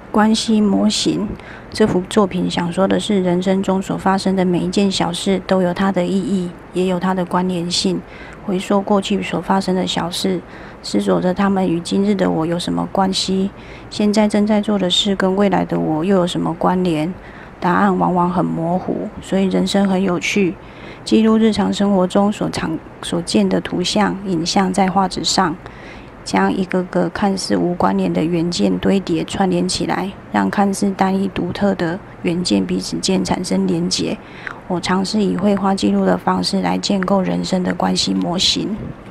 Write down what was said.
关系模型这幅作品想说的是，人生中所发生的每一件小事都有它的意义，也有它的关联性。回溯过去所发生的小事，思索着它们与今日的我有什么关系，现在正在做的事跟未来的我又有什么关联？答案往往很模糊，所以人生很有趣。记录日常生活中所见的图像、影像在画纸上，将一个个看似无关联的元件堆叠串联起来，让看似单一独特的元件彼此间产生连结。我尝试以绘画记录的方式来建构人生的关系模型。